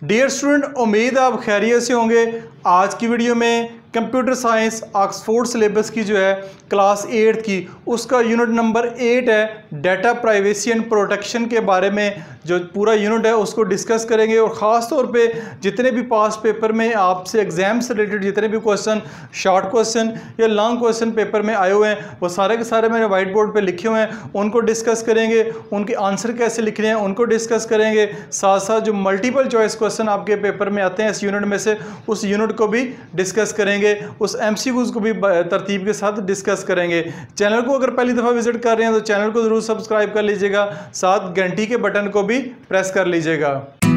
Dear student, उम्मीद है आप खैरियत से होंगे। आज की वीडियो में कंप्यूटर साइंस ऑक्सफोर्ड सिलेबस की जो है क्लास 8 की उसका यूनिट नंबर 8 है, डाटा प्राइवेसी एंड प्रोटेक्शन के बारे में जो पूरा यूनिट है उसको डिस्कस करेंगे। और ख़ास तौर पे जितने भी पास पेपर में आपसे एग्जाम से रिलेटेड जितने भी क्वेश्चन, शॉर्ट क्वेश्चन या लॉन्ग क्वेश्चन पेपर में आए हुए हैं वो सारे के सारे मैंने वाइट बोर्ड पे लिखे हुए हैं, उनको डिस्कस करेंगे। उनके आंसर कैसे लिखने हैं उनको डिस्कस करेंगे। साथ साथ जो मल्टीपल चॉइस क्वेश्चन आपके पेपर में आते हैं इस यूनिट में से, उस यूनिट को भी डिस्कस करेंगे, उस एमसीक्यूज को भी तरतीब के साथ डिस्कस करेंगे। चैनल को अगर पहली दफ़ा विजिट कर रहे हैं तो चैनल को ज़रूर सब्सक्राइब कर लीजिएगा, साथ घंटी के बटन को भी प्रेस कर लीजिएगा।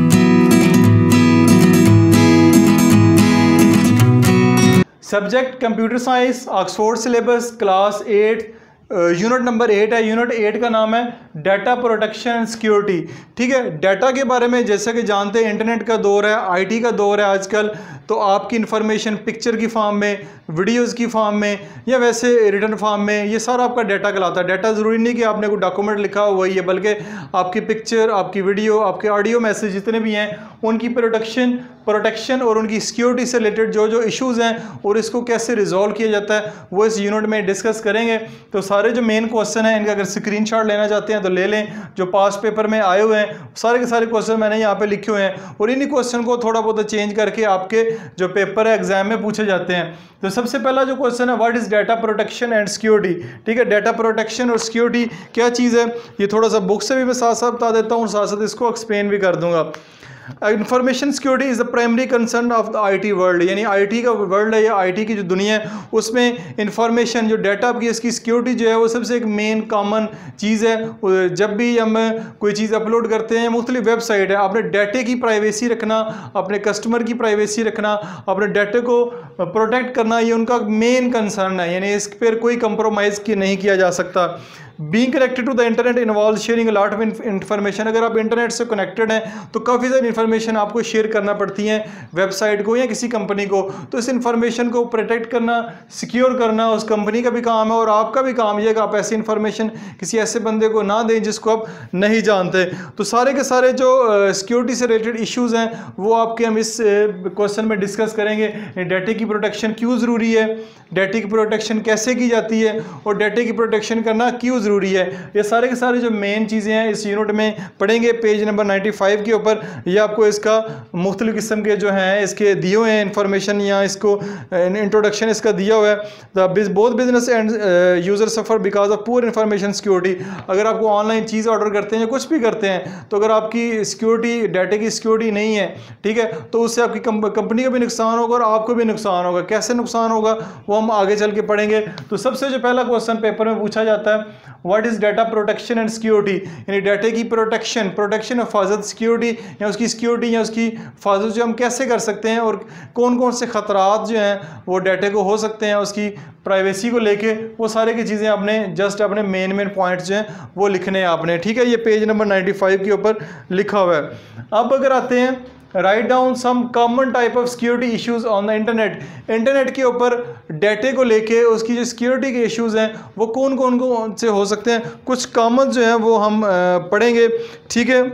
Subject computer science Oxford syllabus class 8 unit number 8 है। यूनिट 8 का नाम है डाटा प्रोटेक्शन एंड सिक्योरिटी। ठीक है, डाटा के बारे में जैसा कि जानते हैं इंटरनेट का दौर है, आईटी का दौर है आजकल, तो आपकी इन्फॉर्मेशन पिक्चर की फॉर्म में, वीडियोस की फॉर्म में या वैसे रिटर्न फॉर्म में ये सारा आपका डाटा कहलाता है। डाटा ज़रूरी नहीं कि आपने कोई डॉक्यूमेंट लिखा हो वही है, बल्कि आपकी पिक्चर, आपकी वीडियो, आपके ऑडियो मैसेज जितने भी हैं उनकी प्रोटेक्शन और उनकी सिक्योरिटी से रिलेटेड जो जो इश्यूज़ हैं और इसको कैसे रिजॉल्व किया जाता है वो इस यूनिट में डिस्कस करेंगे। तो सारे जो मेन क्वेश्चन हैं इनका अगर स्क्रीनशॉट लेना चाहते हैं तो ले लें, जो पास पेपर में आए हुए हैं सारे के सारे क्वेश्चन मैंने यहाँ पे लिखे हुए हैं और इन्हीं क्वेश्चन को थोड़ा बहुत चेंज करके आपके जो पेपर है एग्जाम में पूछे जाते हैं। तो सबसे पहला जो क्वेश्चन है, what is data protection and security. ठीक है, डाटा प्रोटेक्शन और सिक्योरिटी क्या चीज़ है ये थोड़ा सा बुक से भी मैं साथ साथ बता देता हूँ, साथ साथ इसको एक्सप्लेन भी कर दूंगा। Information security is the primary concern of the IT world, यानी आईटी का वर्ल्ड है या आईटी की जो दुनिया है उसमें इंफॉर्मेशन जो डाटा आपकी इसकी सिक्योरिटी जो है वो सबसे एक मेन कॉमन चीज़ है। जब भी हम कोई चीज़ अपलोड करते हैं, मुख्तलिफ वेबसाइट है, अपने डाटे की प्राइवेसी रखना, अपने कस्टमर की प्राइवेसी रखना, अपने डाटे को प्रोटेक्ट करना, ये उनका मेन कंसर्न है, यानी इस पर कोई कंप्रोमाइज़ नहीं किया जा सकता। Being connected to the internet involve sharing lot of information. अगर आप इंटरनेट से कनेक्टेड हैं तो काफ़ी सारी इन्फॉर्मेशन आपको शेयर करना पड़ती है वेबसाइट को या किसी कंपनी को, तो इस इन्फॉर्मेशन को प्रोटेक्ट करना, सिक्योर करना उस कंपनी का भी काम है और आपका भी काम यह है कि आप ऐसी इन्फॉर्मेशन किसी ऐसे बंदे को ना दें जिसको आप नहीं जानते। तो सारे के सारे जो सिक्योरिटी से रिलेटेड इश्यूज़ हैं वो आपके हम इस क्वेश्चन में डिस्कस करेंगे। डाटे की प्रोटेक्शन क्यों ज़रूरी है, डाटे की प्रोटेक्शन कैसे की जाती है और डाटे की प्रोटेक्शन करना क्यों ज़रूरी है, ये सारे के सारे जो मेन चीज़ें हैं इस यूनिट में पढ़ेंगे। पेज नंबर 95 के ऊपर ये आपको इसका मुख्तलिफ किस्म के जो हैं इसके दिए हुए हैं इन्फॉर्मेशन, या इसको इंट्रोडक्शन इसका दिया हुआ है। Both business and user suffer because of poor information security. अगर आपको ऑनलाइन चीज़ ऑर्डर करते हैं या कुछ भी करते हैं तो अगर आपकी सिक्योरिटी, डाटे की सिक्योरिटी नहीं है, ठीक है, तो उससे आपकी कंपनी का भी नुकसान होगा और आपको भी नुकसान होगा। कैसे नुकसान होगा वो हम आगे चल के पढ़ेंगे। तो सबसे जो पहला क्वेश्चन पेपर में पूछा जाता है, what is data protection and security, यानी डाटे की प्रोटेक्शन हिफाजत, सिक्योरिटी या उसकी सिक्योरिटी या उसकी हिफाजत जो हम कैसे कर सकते हैं और कौन कौन से ख़तरात जो हैं वो डाटे को हो सकते हैं, उसकी प्राइवेसी को लेके, वो सारे की चीज़ें आपने जस्ट अपने मेन पॉइंट्स जो हैं वो लिखने हैं आपने। ठीक है, ये पेज नंबर 95 के ऊपर लिखा हुआ है। अब अगर आते हैं, write down some common type of security issues on the internet. Internet के ऊपर डाटे को लेके उसकी जो सिक्योरिटी के इश्यूज हैं वो कौन कौन से हो सकते हैं, कुछ कॉमन जो हैं वो हम पढ़ेंगे। ठीक है,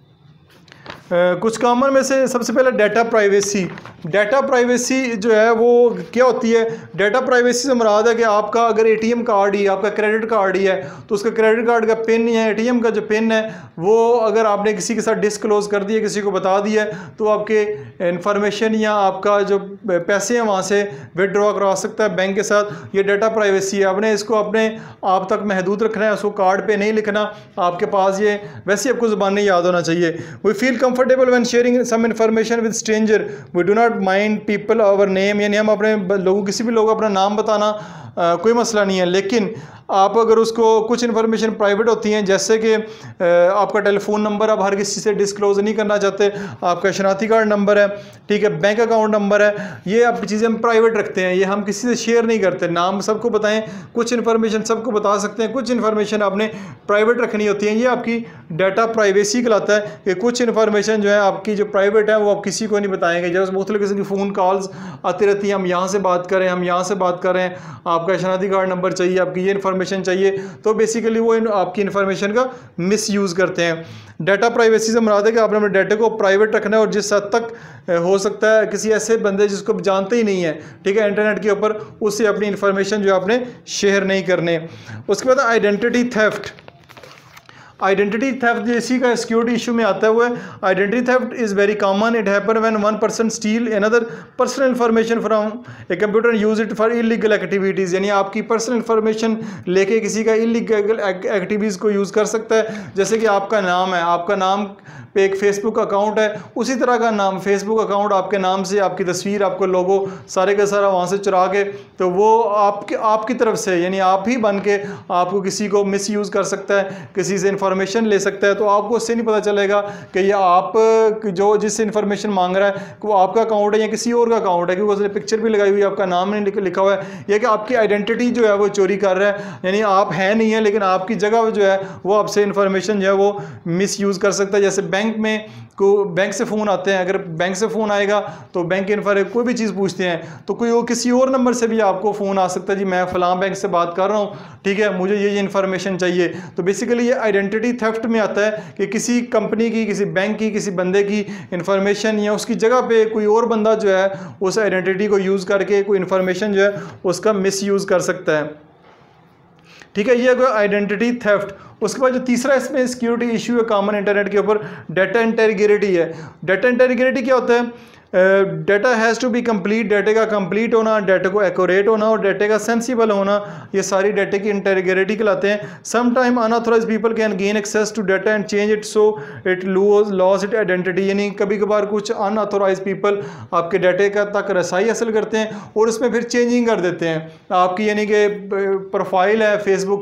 कुछ कॉमन में से सबसे पहले डाटा प्राइवेसी। डाटा प्राइवेसी जो है वो क्या होती है, डाटा प्राइवेसी से मुराद है कि आपका अगर एटीएम कार्ड ही, आपका क्रेडिट कार्ड ही है तो उसका क्रेडिट कार्ड का पिन या एटीएम का जो पिन है वो अगर आपने किसी के साथ डिस्क्लोज कर दिया, किसी को बता दिया तो आपके इन्फॉर्मेशन या आपका जो पैसे हैं वहाँ से विड्रॉ करवा सकता है बैंक के साथ। ये डाटा प्राइवेसी है, आपने इसको अपने आप तक महदूद रखना है, उसको कार्ड पे नहीं लिखना आपके पास। ये वैसे आपको ज़ुबान याद होना चाहिए। We feel comfortable when sharing some information with stranger, we do not mind people our name, यानी हम अपने लोगों, किसी भी लोगों अपना नाम बताना कोई मसला नहीं है, लेकिन आप अगर उसको कुछ इन्फॉर्मेशन प्राइवेट होती हैं जैसे कि आपका टेलीफोन नंबर आप हर किसी से डिस्क्लोज नहीं करना चाहते, आपका शनाख्ती कार्ड नंबर है, ठीक है, बैंक अकाउंट नंबर है, ये आप चीज़ें हम प्राइवेट रखते हैं, ये हम किसी से शेयर नहीं करते। नाम सबको बताएं, कुछ इन्फॉर्मेशन सबको बता सकते हैं, कुछ इन्फॉर्मेशन आपने प्राइवेट रखनी होती है। ये आपकी डाटा प्राइवेसी कहलाता है कि कुछ इन्फॉर्मेशन जो है आपकी जो प्राइवेट है वो आप किसी को नहीं बताएंगे। जब मुख्तलिफ किस्म की फ़ोन कॉल्स आती रहती हैं, हम यहाँ से बात करें, हम यहाँ से बात कर रहे हैं, आप आपका शनाख्ती कार्ड नंबर चाहिए, आपकी ये इन्फॉर्मेशन चाहिए, तो बेसिकली वो आपकी इन्फॉर्मेशन का मिस यूज़ करते हैं। डाटा प्राइवेसी से मुराद है कि आपने अपने डाटा को प्राइवेट रखना है और जिस हद तक हो सकता है किसी ऐसे बंदे जिसको आप जानते ही नहीं है, ठीक है, इंटरनेट के ऊपर, उससे अपनी इन्फॉर्मेशन जो आपने शेयर नहीं करने। उसके बाद आइडेंटिटी थेफ्ट। आइडेंटिटी थेफ्ट इसी का सिक्योरिटी इशू में आता है वो है identity theft is very common. It happen when one person steal another personal information from a computer and use it for illegal activities. यानी आपकी पर्सनल इन्फॉर्मेशन लेके किसी का इलीगल एक्टिविटीज़ को यूज़ कर सकता है। जैसे कि आपका नाम है, आपका नाम पे एक फेसबुक अकाउंट है, उसी तरह का नाम फेसबुक अकाउंट आपके नाम से, आपकी तस्वीर, आपको लोगो सारे का सारा वहाँ से चुरा के, तो वो आपकी तरफ से, यानी आप ही बन के आपको किसी को मिस यूज़ कर सकता है, किसी से इन्फॉर्मेशन ले सकता है। तो आपको उससे नहीं पता चलेगा कि ये आप जो जिससे इन्फॉर्मेशन मांग रहा है वो आपका अकाउंट है या किसी और का अकाउंट है, क्योंकि उसने पिक्चर भी लगाई हुई है, आपका नाम नहीं लिखा हुआ है। यह कि आपकी आइडेंटिटी जो है वो चोरी कर रहा है, यानी आप है नहीं है लेकिन आपकी जगह जो है वो आपसे इन्फॉर्मेशन जो है वो मिस यूज़ कर सकता है। जैसे बैंक में बैंक से फ़ोन आते हैं, अगर बैंक से फ़ोन आएगा तो बैंक के कोई भी चीज़ पूछते हैं तो कोई किसी और नंबर से भी आपको फ़ोन आ सकता है, जी मैं फ़लाँ बैंक से बात कर रहा हूँ, ठीक है, मुझे ये इन्फॉर्मेशन चाहिए। तो बेसिकली ये आइडेंटिटी थेफ्ट में आता है कि किसी कंपनी की, किसी बैंक की, किसी बंदे की इन्फॉर्मेशन या उसकी जगह पे कोई और बंदा जो है उस आइडेंटिटी को यूज़ करके कोई इन्फॉर्मेशन जो है उसका मिस यूज़ कर सकता है, ठीक है। ये अगर आइडेंटिटी थेफ्ट। उसके बाद जो तीसरा इसमें सिक्योरिटी इशू है कॉमन इंटरनेट के ऊपर, डाटा इंटेग्रिटी है। डाटा इंटेग्रिटी क्या होता है? Data has to be complete, डाटे का कंप्लीट होना, डाटे को एक्यूरेट होना और डाटे का सेंसिबल होना, ये सारी डाटे की इंटेग्रिटी कहलाते हैं। Some time unauthorise people can gain access to data and change it so it loss it identity. यानी कभी कभार कुछ अनऑथराइज पीपल आपके डाटे का तक रसाई हासिल करते हैं और उसमें फिर चेंजिंग कर देते हैं आपकी, यानी कि प्रोफाइल है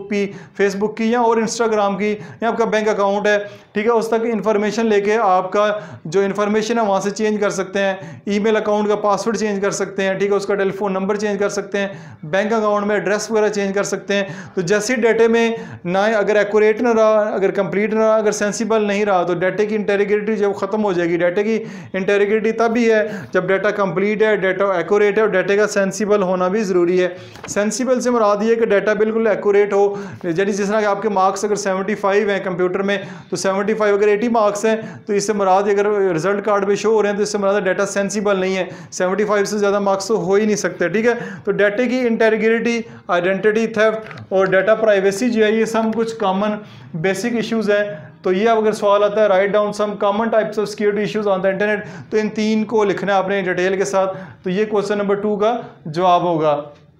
फेसबुक की या और इंस्टाग्राम की या आपका बैंक अकाउंट है, ठीक है, उस तक इंफॉर्मेशन लेके आपका जो इन्फॉर्मेशन है वहाँ से चेंज कर सकते हैं। ईमेल अकाउंट का पासवर्ड चेंज कर सकते हैं, ठीक है, उसका टेलीफोन नंबर चेंज कर सकते हैं, बैंक अकाउंट में एड्रेस वगैरह चेंज कर सकते हैं। तो जैसे डाटे में ना अगर एक्यूरेट ना रहा, अगर कंप्लीट ना रहा, अगर सेंसिबल नहीं रहा तो डाटे की इंटेग्रिटी जब ख़त्म हो जाएगी। डाटे की इंटेग्रिटी तब ही है जब डाटा कंप्लीट है, डाटा एक्यूरेट है और डाटे का सेंसिबल होना भी ज़रूरी है। सेंसिबल से मुराद ये कि डाटा बिल्कुल एक्यूरेट हो, यानी जिस तरह के आपके मार्क्स अगर 75 हैं कंप्यूटर में तो 75 अगर 80 मार्क्स हैं तो इससे मुराद अगर रिजल्ट कार्ड पे शो हो रहे हैं तो इससे मुराद डाटा सेंसिबल नहीं है, 75 से ज़्यादा मार्क्स तो हो ही नहीं सकते, ठीक है। तो डाटे की इंटेग्रिटी, आइडेंटिटी थेफ्ट और डाटा प्राइवेसी जो है ये सब कुछ कॉमन बेसिक इश्यूज़ हैं। तो ये अगर सवाल आता है write down some common types of security issues on the internet, तो इन 3 को लिखना है आपने डिटेल के साथ। तो ये क्वेश्चन नंबर 2 का जवाब होगा।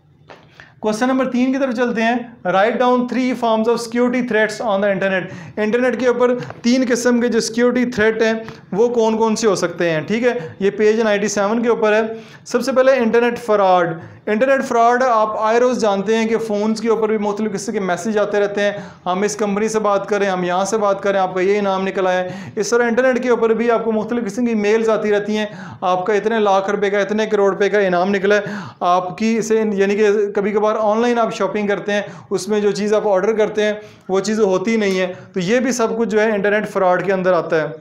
क्वेश्चन नंबर 3 की तरफ चलते हैं। Write down 3 forms of security threats on the internet. Internet के ऊपर 3 किस्म के जो सिक्योरिटी थ्रेट हैं वो कौन कौन से हो सकते हैं, ठीक है। ये पेज 97 के ऊपर है। सबसे पहले इंटरनेट फ्रॉड। इंटरनेट फ्रॉड आप आए रोज़ जानते हैं कि फ़ोन्स के ऊपर भी मुख्तलिफ किस्म के मैसेज आते रहते हैं, हम इस कंपनी से बात करें, हम यहाँ से बात करें, आपका ये इनाम निकला है। इस तरह इंटरनेट के ऊपर भी आपको मुख्तलिफ किस्म की मेल्स आती रहती हैं, आपका इतने लाख रुपए का, इतने करोड़ रुपए का इनाम निकला है आपकी इसे, यानी कि कभी कभार ऑनलाइन आप शॉपिंग करते हैं, उसमें जो चीज़ आप ऑर्डर करते हैं वो चीज़ होती नहीं है। तो ये भी सब कुछ जो है इंटरनेट फ्रॉड के अंदर आता है।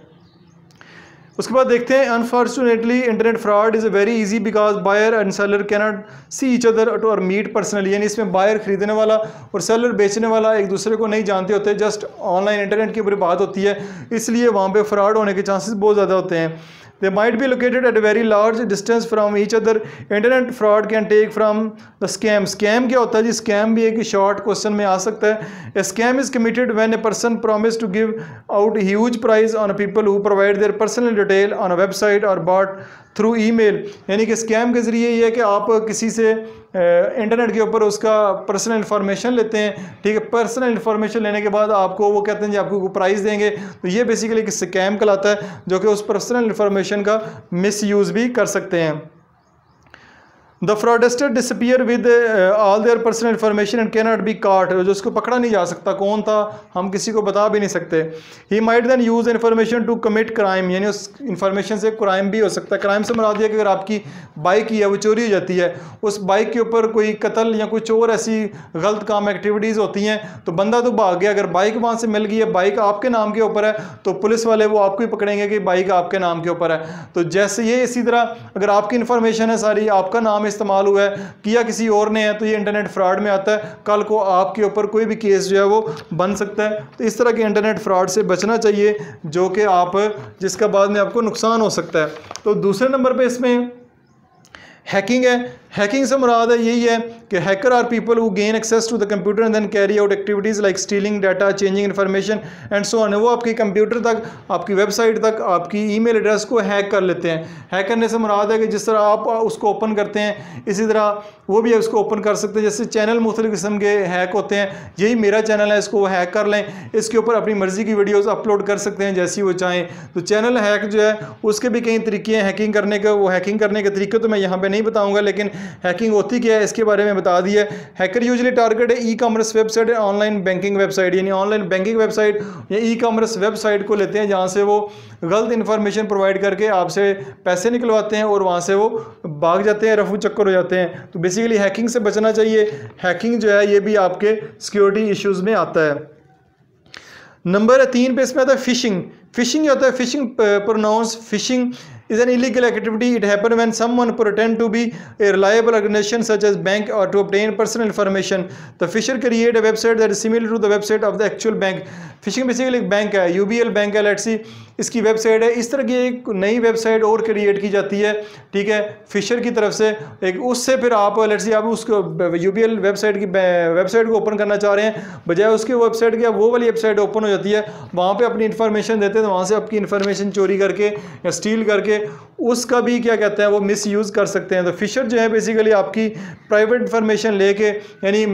उसके बाद देखते हैं unfortunately internet fraud is very easy because buyer and seller can not see each other और मीट पर्सनली। यानी इसमें बायर खरीदने वाला और सेलर बेचने वाला एक दूसरे को नहीं जानते होते, जस्ट ऑनलाइन इंटरनेट के ऊपर बात होती है, इसलिए वहाँ पे फ्रॉड होने के चांसेस बहुत ज़्यादा होते हैं। They might be located at a very large distance from each other. Internet fraud can take from the scam. Scam क्या होता है जी? Scam भी एक शॉर्ट क्वेश्चन में आ सकता है। A scam is committed when a person promises to give out a huge prize on people who provide their personal detail on a website or bought through email. यानी कि scam के ज़रिए ये है कि आप किसी से इंटरनेट के ऊपर उसका पर्सनल इन्फॉर्मेशन लेते हैं, ठीक है। पर्सनल इन्फॉर्मेशन लेने के बाद आपको वो कहते हैं जी आपको प्राइस देंगे, तो ये बेसिकली एक स्कैम कहलाता है जो कि उस पर्सनल इन्फॉर्मेशन का मिस यूज़ भी कर सकते हैं। The fraudster disappear with all their personal information and can not be caught. जो उसको पकड़ा नहीं जा सकता कौन था, हम किसी को बता भी नहीं सकते। He might then use information to commit crime. यानी उस इन्फॉर्मेशन से क्राइम भी हो सकता है। क्राइम से मुराद है कि अगर आपकी बाइक ही है वो चोरी हो जाती है, उस बाइक के ऊपर कोई कत्ल या कुछ और ऐसी गलत काम एक्टिविटीज़ होती हैं तो बंदा तो भाग गया, अगर बाइक वहाँ से मिल गई है, बाइक आपके नाम के ऊपर है, तो पुलिस वाले वो आपको ही पकड़ेंगे कि बाइक आपके नाम के ऊपर है। तो जैसे ये इसी तरह अगर आपकी इन्फॉर्मेशन है सारी, आपका नाम इस्तेमाल हुआ है, किया किसी और ने है, तो ये इंटरनेट फ्रॉड में आता है। कल को आपके ऊपर कोई भी केस जो है वो बन सकता है। तो इस तरह के इंटरनेट फ्रॉड से बचना चाहिए जो कि जिसका बाद में आपको नुकसान हो सकता है। तो दूसरे नंबर पे इसमें हैकिंग है। हैकिंग से मुराद है यही है कि hacker are people who gain access to the computer and then carry out activities like stealing data, changing information and so on. वो आपके कंप्यूटर तक, आपकी वेबसाइट तक, आपकी ईमेल एड्रेस को हैक कर लेते हैं। हैक करने से मुराद है कि जिस तरह आप उसको ओपन करते हैं इसी तरह वो भी उसको ओपन कर सकते हैं। जैसे चैनल मुख्तलिफ किस्म के हैक होते हैं, यही मेरा चैनल है, इसको हैक कर लें, इसके ऊपर अपनी मर्ज़ी की वीडियोज़ अपलोड कर सकते हैं जैसी वो चाहें। तो चैनल हैक जो है उसके भी कई तरीके हैं हैकिंग करने के। वो हैकिंग करने के तरीके तो मैं यहाँ पर नहीं बताऊँगा, लेकिन हैकिंग होती क्या है इसके बारे में बता दिया। हैकर यूजुअली टारगेट है e commerce website, online banking website, यानी ऑनलाइन बैंकिंग वेबसाइट या ई कॉमर्स वेबसाइट को लेते हैं जहां से वो गलत इंफॉर्मेशन प्रोवाइड करके आपसे पैसे निकलवाते हैं और वहां से वो भाग जाते हैं, रफू चक्कर हो जाते हैं। तो बेसिकली हैकिंग से बचना चाहिए। हैकिंग जो है ये भी आपके सिक्योरिटी इश्यूज में आता है। नंबर 3 पे इसमें आता है फिशिंग। फिशिंग होता है, phishing pronounce phishing is an illegal activity. It happens when someone pretend to be a reliable organization such as bank or to obtain personal information. The fisher create a website that is similar to the website of the actual bank. Phishing basically एक bank है, UBL bank है, let's see इसकी website है। इस तरह की एक नई वेबसाइट और क्रिएट की जाती है, ठीक है, फिशर की तरफ से। एक उससे फिर आप लेट्स सी आप उसको यूबीएल वेबसाइट की वेबसाइट को ओपन करना चाह रहे हैं, बजाय उसकी वेबसाइट की वो वाली वेबसाइट ओपन हो जाती है, वहाँ पे अपनी इन्फॉर्मेशन देते हैं, तो वहाँ से आपकी इन्फॉर्मेशन चोरी करके या स्टील करके उसका भी क्या कहते हैं वो मिस यूज़ कर सकते हैं। तो फिशर जो है बेसिकली आपकी प्राइवेट इन्फॉर्मेशन लेके, यानी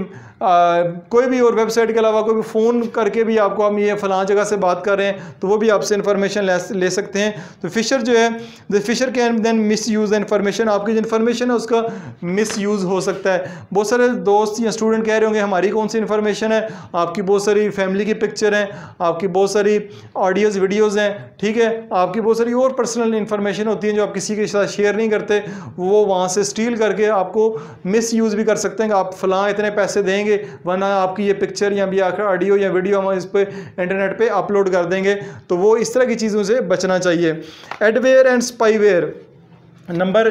कोई भी और वेबसाइट के अलावा कोई भी फ़ोन करके भी आपको हम ये फ़लाँ जगह से बात कर रहे हैं तो वो भी आपसे इन्फॉर्मेशन ले सकते हैं। तो फिशर जो है the phisher can then misuse the information, आपकी जो इन्फॉर्मेशन है उसका मिस यूज़ हो सकता है। बहुत सारे दोस्त या स्टूडेंट कह रहे होंगे हमारी कौन सी इन्फॉर्मेशन है, आपकी बहुत सारी फैमिली की पिक्चर हैं, आपकी बहुत सारी ऑडियोज़ वीडियोज़ हैं, ठीक है, आपकी बहुत सारी और पर्सनल इन्फॉर्मेशन होती है जो आप किसी के साथ शेयर नहीं करते, वो वहाँ से स्टील करके आपको मिस यूज़ भी कर सकते हैं कि आप फ़लाँ इतने पैसे देंगे वरना आपकी ये पिक्चर या भी ऑडियो या वीडियो हम इस पे इंटरनेट पे अपलोड कर देंगे। तो वो इस तरह की चीज़ों से बचना चाहिए। एडवेयर एंड स्पाईवेयर नंबर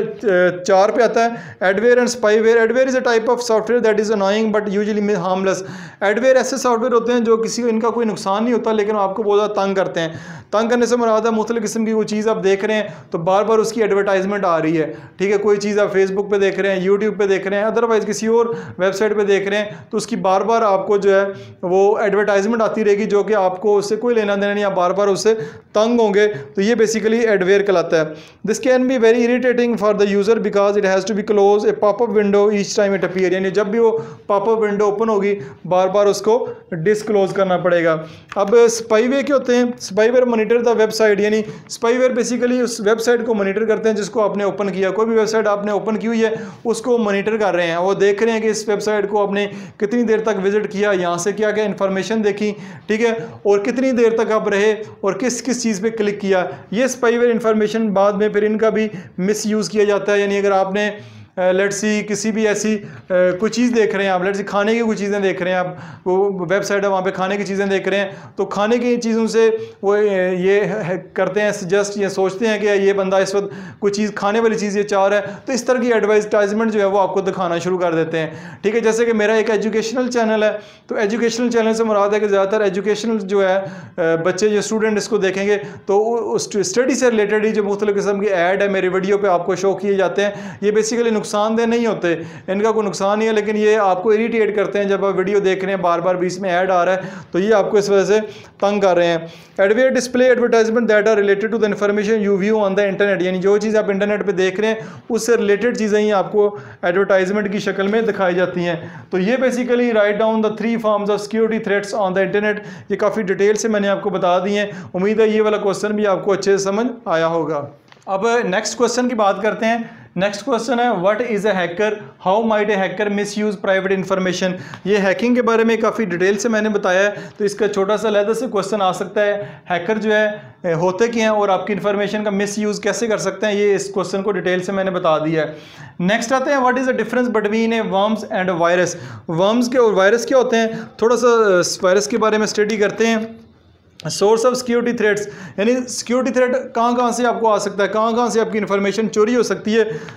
4 पे आता है, adware and spyware. Adware is a type of software that is annoying but usually harmless. Adware ऐसे सॉफ्टवेयर होते हैं जो किसी को इनका कोई नुकसान नहीं होता लेकिन आपको बहुत ज़्यादा तंग करते हैं। तंग करने से मुराद है मुख्तलिफ किस्म की कोई चीज़ आप देख रहे हैं तो बार बार उसकी एडवर्टाइजमेंट आ रही है, ठीक है, कोई चीज़ आप फेसबुक पे देख रहे हैं, यूट्यूब पे देख रहे हैं, अदरवाइज़ किसी और वेबसाइट पे देख रहे हैं, तो उसकी बार बार आपको जो है वो एडवर्टाइजमेंट आती रहेगी जो कि आपको उससे कोई लेना देना नहीं, आप बार बार उससे तंग होंगे। तो ये बेसिकली एडवेयर कहलाता है। This can be very irritating for the user because it has to be close a popup window each time it appear, यानी जब भी वो पॉपअप विंडो ओपन होगी बार बार उसको डिसक्लोज करना पड़ेगा। अब स्पाईवेयर क्या होते हैं? स्पाईवेयर मॉनिटर द वेबसाइट, यानी स्पाईवेयर बेसिकली उस वेबसाइट को मॉनिटर करते हैं जिसको आपने ओपन किया। कोई भी वेबसाइट आपने ओपन की हुई है उसको मॉनिटर कर रहे हैं, वो देख रहे हैं कि इस वेबसाइट को आपने कितनी देर तक विजिट किया, यहाँ से क्या क्या इन्फॉर्मेशन देखी, ठीक है, और कितनी देर तक आप रहे और किस किस चीज़ पे क्लिक किया। ये स्पाईवेयर इन्फॉर्मेशन बाद में फिर इनका भी मिस यूज़ किया जाता है। यानी अगर आपने लेट्स सी किसी भी ऐसी कोई चीज़ देख रहे हैं आप, लेट्स सी खाने की कोई चीज़ें देख रहे हैं आप, वो वेबसाइट है वहाँ पे खाने की चीज़ें देख रहे हैं, तो खाने की चीज़ों से वो ये करते हैं सजेस्ट या सोचते हैं कि ये बंदा इस वक्त कोई चीज़ खाने वाली चीज़ ये चाह रहा है, तो इस तरह की एडवर्टाइजमेंट जो है वो आपको दिखाना शुरू कर देते हैं, ठीक है। जैसे कि मेरा एक एजुकेशनल चैनल है, तो एजुकेशनल चैनल से मुराद है कि ज़्यादातर एजुकेशनल जो है बच्चे जो स्टूडेंट इसको देखेंगे तो स्टडी से रिलेटेड ही जो मुख्तलिफ किस्म की ऐड है मेरी वीडियो पर आपको शो किए जाते हैं। ये बेसिकली नुकसानदेह नहीं होते, इनका कोई नुकसान नहीं है, लेकिन ये आपको इरिटेट करते हैं जब आप वीडियो देख रहे हैं बार बार बीच में ऐड आ रहा है, तो ये आपको इस वजह से तंग कर रहे हैं। Adware display advertisement that are related to the information you view on the internet, यानी जो चीज़ आप इंटरनेट पे देख रहे हैं उससे रिलेटेड चीज़ें ही आपको एडवर्टाइजमेंट की शक्ल में दिखाई जाती हैं। तो ये basically write down the 3 forms of security threats on the internet, ये काफ़ी डिटेल से मैंने आपको बता दी हैं। उम्मीद है ये वाला क्वेश्चन भी आपको अच्छे से समझ आया होगा। अब नेक्स्ट क्वेश्चन की बात करते हैं। नेक्स्ट क्वेश्चन है what is a hacker, how might a hacker misuse private information. ये हैकिंग के बारे में काफ़ी डिटेल से मैंने बताया है, तो इसका छोटा सा अलग से क्वेश्चन आ सकता है, हैकर जो है होते क्या हैं और आपकी इन्फॉर्मेशन का मिस यूज़ कैसे कर सकते हैं, ये इस क्वेश्चन को डिटेल से मैंने बता दिया है। नेक्स्ट आते हैं what is the difference between a worms and virus. Worms के और वायरस क्या होते हैं, थोड़ा सा वायरस के बारे में स्टडी करते हैं। सोर्स ऑफ सिक्योरिटी थ्रेट्स, यानी सिक्योरिटी थ्रेट कहाँ कहाँ से आपको आ सकता है, कहाँ कहाँ से आपकी इन्फॉर्मेशन चोरी हो सकती है।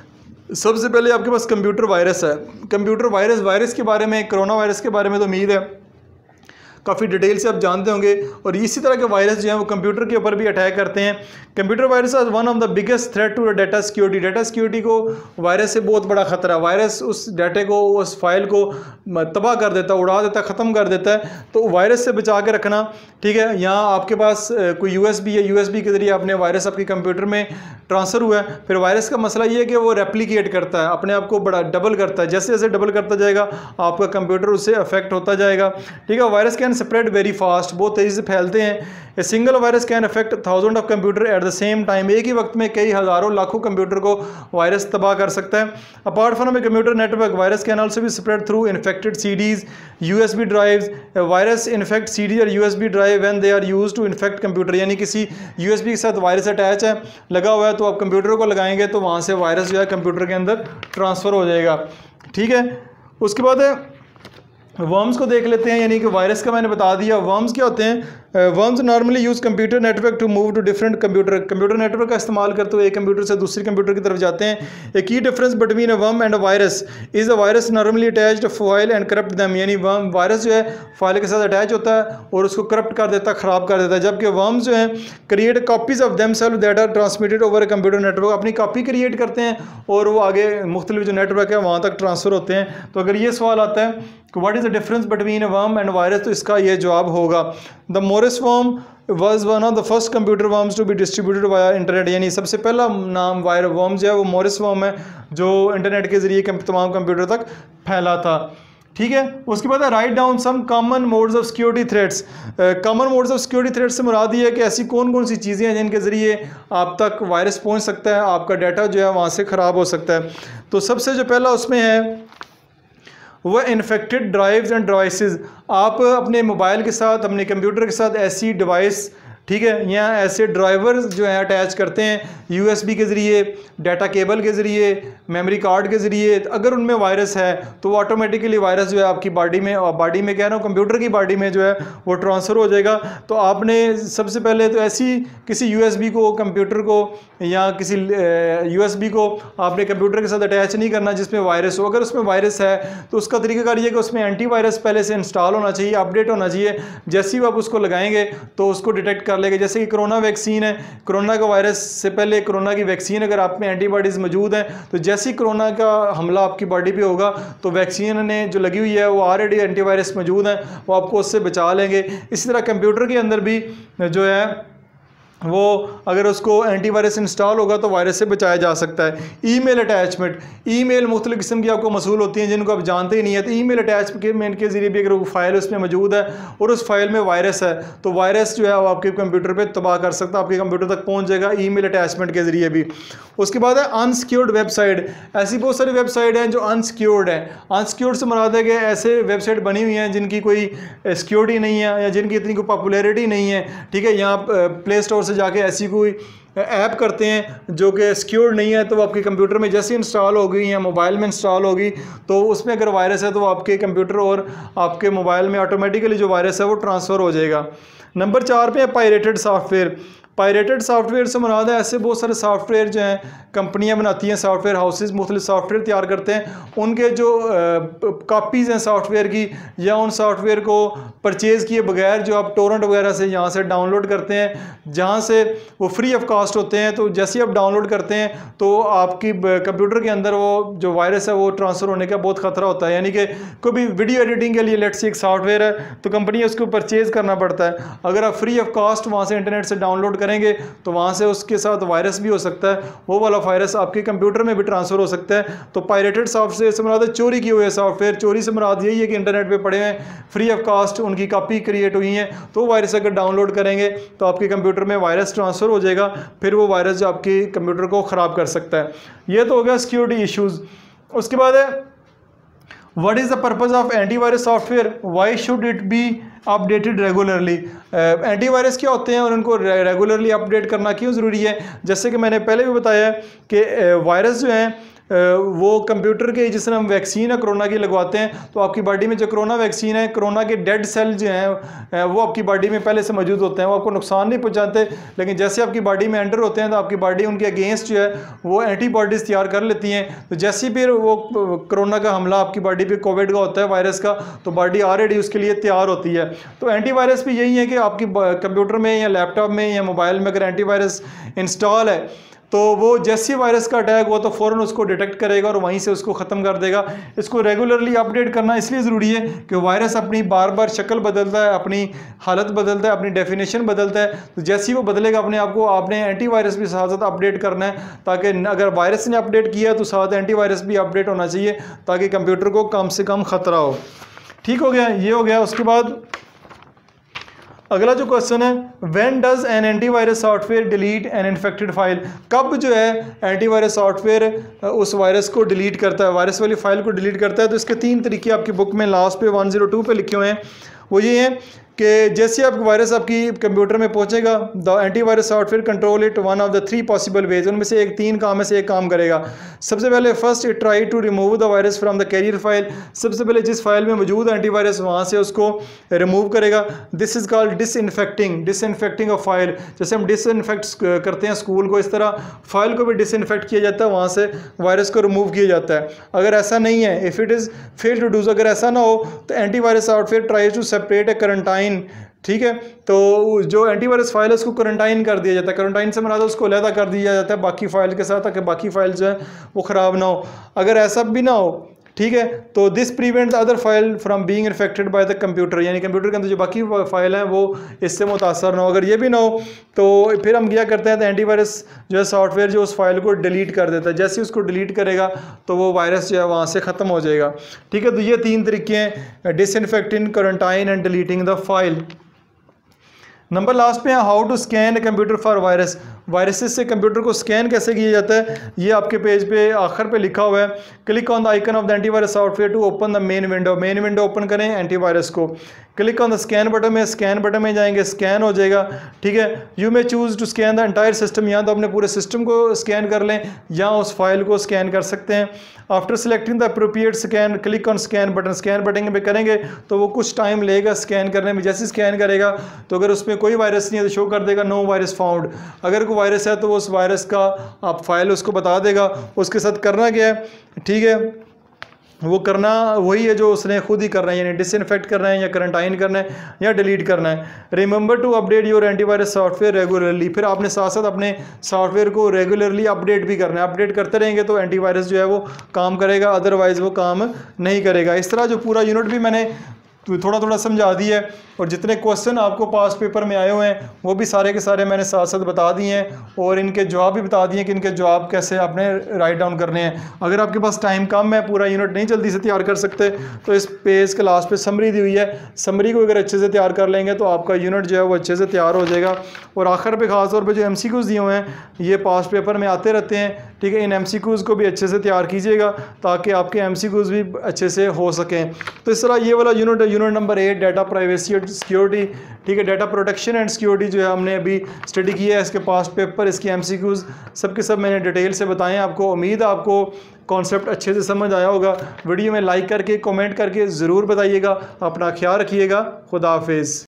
सबसे पहले आपके पास कंप्यूटर वायरस है। कंप्यूटर वायरस के बारे में, कोरोना वायरस के बारे में तो उम्मीद है काफ़ी डिटेल से आप जानते होंगे। और इसी तरह के वायरस जो हैं वो कंप्यूटर के ऊपर भी अटैक करते हैं। Computer virus is one of the biggest threat to data security. Data security को वायरस से बहुत बड़ा खतरा है। वायरस उस डाटे को, उस फाइल को तबाह कर देता है, उड़ा देता है, ख़त्म कर देता है। तो वायरस से बचा के रखना, ठीक है। यहाँ आपके पास कोई USB है, USB के ज़रिए आपने वायरस आपके कंप्यूटर में ट्रांसफ़र हुआ है। फिर वायरस का मसला ये है कि वो रेप्लिकेट करता है, अपने आप को बड़ा डबल करता है। जैसे जैसे डबल करता जाएगा आपका कंप्यूटर उससे अफेक्ट होता जाएगा, ठीक है। Virus can spread very fast, बहुत तेज़ी से फैलते हैं। A single virus can affect 1000 of computer at the same time. एक ही वक्त में कई हज़ारों लाखों कंप्यूटर को वायरस तबाह कर सकता है। Apart from a computer network, virus can also be spread through infected CDs, USB drives. Virus infect CD और USB drive when they are used to infect computer. यानी किसी USB के साथ वायरस अटैच है, लगा हुआ है, तो आप कंप्यूटर को लगाएंगे तो वहाँ से वायरस जो है कंप्यूटर के अंदर ट्रांसफ़र हो जाएगा, ठीक है। उसके बाद वर्म्स को देख लेते हैं, यानी कि वायरस का मैंने बता दिया। वर्म्स क्या होते हैं? Worms normally use computer network to move to different computer network का इस्तेमाल करते हुए एक कंप्यूटर से दूसरे कंप्यूटर की तरफ जाते हैं। A key difference between a worm and a virus is a virus normally attached file and corrupt them. यानी वायरस जो है फाइल के साथ अटैच होता है और उसको करप्ट कर देता है, ख़राब कर देता है। जबकि वर्म्स जो हैं create copies of themselves that are transmitted over a computer network. अपनी कॉपी क्रिएट करते हैं और वो आगे मुख्तलिफ जो नेटवर्क है वहाँ तक ट्रांसफ़र होते हैं। तो अगर ये सवाल आता है कि what is the difference between a worm and virus, तो इसका ये जवाब होगा the Morris worm was one of the first computer worms to be distributed via internet. यानी सबसे पहला नाम वर्म जो है वो मोरिस वर्म है, जो इंटरनेट के ज़रिए तमाम कंप्यूटर तक फैला था, ठीक है। उसके बाद write down some common modes of security threats. Common modes of security threats से मुराद ये है कि ऐसी कौन कौन सी चीज़ें हैं जिनके ज़रिए आप तक वायरस पहुंच सकता है, आपका डाटा जो है वहाँ से ख़राब हो सकता है। तो सबसे जो पहला उसमें है वह इन्फेक्टेड ड्राइव्स एंड डिवाइसेस। आप अपने मोबाइल के साथ, अपने कंप्यूटर के साथ ऐसी डिवाइस, ठीक है, यहाँ ऐसे ड्राइवर्स जो हैं अटैच करते हैं USB के ज़रिए, डाटा केबल के ज़रिए, मेमोरी कार्ड के ज़रिए। अगर उनमें वायरस है तो वो ऑटोमेटिकली वायरस जो है आपकी बॉडी में कह रहा हूँ कंप्यूटर की बॉडी में जो है वो ट्रांसफ़र हो जाएगा। तो आपने सबसे पहले तो ऐसी किसी USB को, कंप्यूटर को या किसी USB को आपने कंप्यूटर के साथ अटैच नहीं करना जिसमें वायरस हो। अगर उसमें वायरस है तो उसका तरीकाकार ये कि उसमें एंटीवायरस पहले से इंस्टॉल होना चाहिए, अपडेट होना चाहिए। जैसे ही आप उसको लगाएंगे तो उसको डिटेक्ट कर लेगा। जैसे कि कोरोना वैक्सीन है, कोरोना का वायरस से पहले कोरोना की वैक्सीन अगर आप में एंटीबॉडीज़ मौजूद हैं तो जैसे ही कोरोना का हमला आपकी बॉडी पे होगा तो वैक्सीन ने जो लगी हुई है वो ऑलरेडी एंटीवायरस मौजूद हैं, वो आपको उससे बचा लेंगे। इसी तरह कंप्यूटर के अंदर भी जो है वो अगर उसको एंटीवायरस इंस्टॉल होगा तो वायरस से बचाया जा सकता है। ईमेल अटैचमेंट, ईमेल मुख्तलिफ किस्म की आपको मसूल होती हैं जिनको आप जानते ही नहीं है। तो ईमेल अटैचमेंट के ज़रिए भी अगर वो फाइल उसमें मौजूद है और उस फाइल में वायरस है तो वायरस जो है वो आपके कंप्यूटर पे तबाह कर सकता है, आपके कंप्यूटर तक पहुंच जाएगा ईमेल अटैचमेंट के ज़रिए भी। उसके बाद है अनसिक्योर्ड वेबसाइट। ऐसी बहुत सारी वेबसाइट हैं जो अनसिक्योर्ड है। अनसिक्योर्ड से मुराद है कि ऐसे वेबसाइट बनी हुई हैं जिनकी कोई सिक्योरिटी नहीं है या जिनकी इतनी कोई पॉपुलैरिटी नहीं है, ठीक है। यहाँ प्ले स्टोर से जाके ऐसी कोई ऐप करते हैं जो कि सिक्योर नहीं है, तो वो आपके कंप्यूटर में जैसे इंस्टॉल होगी या मोबाइल में इंस्टॉल होगी तो उसमें अगर वायरस है तो आपके कंप्यूटर और आपके मोबाइल में ऑटोमेटिकली जो वायरस है वो ट्रांसफ़र हो जाएगा। नंबर 4 पे है पायरेटेड सॉफ्टवेयर। पायरेटेड सॉफ्टवेयर से मुराद है ऐसे बहुत सारे सॉफ्टवेयर जो हैं कंपनियां बनाती हैं, सॉफ्टवेयर हाउसेस मुख्तलिफ सॉफ्टवेयर तैयार करते हैं, उनके जो कॉपीज़ हैं सॉफ्टवेयर की या उन सॉफ्टवेयर को परचेज़ किए बगैर जो आप टोरेंट वगैरह से यहाँ से डाउनलोड करते हैं जहाँ से वो फ्री ऑफ कॉस्ट होते हैं। तो जैसे ही आप डाउनलोड करते हैं तो आपकी कंप्यूटर के अंदर वो जो वायरस है वो ट्रांसफ़र होने का बहुत ख़तरा होता है। यानी कि कोई भी वीडियो एडिटिंग के लिए लेट्स से एक सॉफ्टवेयर है तो कंपनी उसको परचेज़ करना पड़ता है। अगर आप फ्री ऑफ कॉस्ट वहाँ से इंटरनेट से डाउनलोड करेंगे तो वहाँ से उसके साथ वायरस भी हो सकता है, वो वाला वायरस आपके कंप्यूटर में भी ट्रांसफ़र हो सकता है। तो पायरेटेड सॉफ्टवेयर से मुराद चोरी किए हुए सॉफ्टवेयर। चोरी से मुराद यही है कि इंटरनेट पे पड़े हैं, फ्री ऑफ कॉस्ट उनकी कॉपी क्रिएट हुई हैं, तो वायरस अगर डाउनलोड करेंगे तो आपके कंप्यूटर में वायरस ट्रांसफ़र हो जाएगा, फिर वो वायरस जो आपके कंप्यूटर को ख़राब कर सकता है। ये तो हो गया सिक्योरिटी इशूज़। उसके बाद है what is the purpose of antivirus software, why should it be updated regularly. Antivirus क्या होते हैं और उनको रेगुलरली अपडेट करना क्यों ज़रूरी है? जैसे कि मैंने पहले भी बताया कि वायरस जो हैं वो कंप्यूटर के जिस तरह हम वैक्सीन है कोरोना की लगवाते हैं तो आपकी बॉडी में जो कोरोना वैक्सीन है, कोरोना के डेड सेल जो हैं वो आपकी बॉडी में पहले से मौजूद होते हैं, वो आपको नुकसान नहीं पहुंचाते, लेकिन जैसे आपकी बॉडी में एंटर होते हैं तो आपकी बॉडी उनके अगेंस्ट जो है वो एंटीबॉडीज़ तैयार कर लेती हैं। तो जैसे भी वो कोरोना का हमला आपकी बॉडी पे कोविड का होता है वायरस का, तो बॉडी ऑलरेडी उसके लिए तैयार होती है। तो एंटीवायरस भी यही है कि आपकी कंप्यूटर में या लैपटॉप में या मोबाइल में अगर एंटीवायरस इंस्टॉल है तो वो जैसे वायरस का अटैक हुआ तो फ़ौरन उसको डिटेक्ट करेगा और वहीं से उसको ख़त्म कर देगा। इसको रेगुलरली अपडेट करना इसलिए ज़रूरी है कि वायरस अपनी बार बार शक्ल बदलता है, अपनी हालत बदलता है, अपनी डेफिनेशन बदलता है। तो जैसे ही वो बदलेगा अपने आप को आपने एंटीवायरस भी साथ साथ अपडेट करना है, ताकि अगर वायरस ने अपडेट किया तो साथ एंटीवायरस भी अपडेट होना चाहिए ताकि कंप्यूटर को कम से कम ख़तरा हो। ठीक हो गया, ये हो गया। उसके बाद अगला जो क्वेश्चन है, when does an antivirus software delete an infected file, कब जो है एंटीवायरस सॉफ्टवेयर उस वायरस को डिलीट करता है, वायरस वाली फाइल को डिलीट करता है। तो इसके 3 तरीके आपकी बुक में लास्ट पे 102 पे लिखे हुए हैं। वो ये हैं कि जैसे आपका वायरस आपकी कंप्यूटर में पहुंचेगा, the antivirus software control it one of the 3 possible ways, उनमें से 3 काम में से एक काम करेगा। सबसे पहले first it try to remove the virus from the carrier file, सबसे पहले जिस फाइल में मौजूद एंटीवायरस वहाँ से उसको रिमूव करेगा। This is called disinfecting of file. जैसे हम डिसइंफेक्ट करते हैं स्कूल को, इस तरह फाइल को भी डिसइंफेक्ट किया जाता है, वहाँ से वायरस को रिमूव किया जाता है। अगर ऐसा नहीं है, if it is fail to do, अगर ऐसा ना हो तो antivirus software try to separate a quarantine. ठीक है, तो जो एंटीवायरस फाइल है उसको क्वारंटाइन कर दिया जाता है। क्वारंटाइन से मतलब उसको अलहदा कर दिया जाता है बाकी फाइल के साथ, ताकि बाकी फाइल जो है वो ख़राब ना हो। अगर ऐसा भी ना हो, ठीक है, तो this prevent the other file from being infected by the computer, यानी कंप्यूटर के अंदर जो बाकी फाइल है वो इससे मुतासर ना हो। अगर ये भी ना हो तो फिर हम क्या करते हैं, तो एंटीवायरस जो है सॉफ्टवेयर जो उस फाइल को डिलीट कर देता है। जैसे ही उसको डिलीट करेगा तो वो वायरस जो है वहाँ से ख़त्म हो जाएगा। ठीक है, तो ये 3 तरीके हैं, disinfecting, quarantine and deleting the file. Number last पे है, how to scan computer for virus, viruses से कंप्यूटर को स्कैन कैसे किया जाता है, ये आपके पेज पे आखिर पे लिखा हुआ है। Click on the icon of the antivirus software to open the main window open करें एंटीवायरस को। Click on the scan button में, स्कैन बटन में जाएंगे, स्कैन हो जाएगा। ठीक है, you may choose to scan the entire system, या तो अपने पूरे सिस्टम को स्कैन कर लें या उस फाइल को स्कैन कर सकते हैं। After selecting the appropriate scan click on scan button पे करेंगे तो वो कुछ टाइम लेगा स्कैन करने में। जैसे स्कैन करेगा तो अगर उसमें कोई वायरस नहीं है तो शो कर देगा नो वायरस फाउंड। अगर कोई वायरस है तो वो उस वायरस का आप फाइल उसको बता देगा। उसके साथ करना क्या है, ठीक है, वो करना वही है जो उसने खुद ही करना है, यानी डिसइंफेक्ट करना है या क्वारंटाइन करना है या डिलीट करना है। Remember to update your antivirus software regularly, फिर आपने साथ साथ अपने सॉफ्टवेयर को रेगुलरली अपडेट भी करना है। अपडेट करते रहेंगे तो एंटीवायरस जो है वो काम करेगा, अदरवाइज़ वो काम नहीं करेगा। इस तरह जो पूरा यूनिट भी मैंने थोड़ा थोड़ा समझा दिया है, और जितने क्वेश्चन आपको पास पेपर में आए हुए हैं वो भी सारे के सारे मैंने साथ साथ बता दिए हैं, और इनके जवाब भी बता दिए कि इनके जवाब कैसे आपने राइट डाउन करने हैं। अगर आपके पास टाइम कम है, पूरा यूनिट नहीं जल्दी से तैयार कर सकते, तो इस पेज के लास्ट पे समरी दी हुई है, समरी को अगर अच्छे से तैयार कर लेंगे तो आपका यूनिट जो है वो अच्छे से तैयार हो जाएगा। और आखिर पे ख़ास तौर पे जो MCQs दिए हुए हैं ये पास पेपर में आते रहते हैं। ठीक है, इन MCQs को भी अच्छे से तैयार कीजिएगा ताकि आपके MCQs भी अच्छे से हो सकें। तो इस तरह ये वाला यूनिट है, unit number 8, data privacy and security. ठीक है, डाटा प्रोटेक्शन एंड सिक्योरिटी जो है हमने अभी स्टडी की है। इसके पास्ट पेपर, इसके MCQs सब के सब मैंने डिटेल से बताएं आपको। उम्मीद है आपको कॉन्सेप्ट अच्छे से समझ आया होगा। वीडियो में लाइक करके कमेंट करके ज़रूर बताइएगा। अपना ख्याल रखिएगा। खुदा हाफिज़।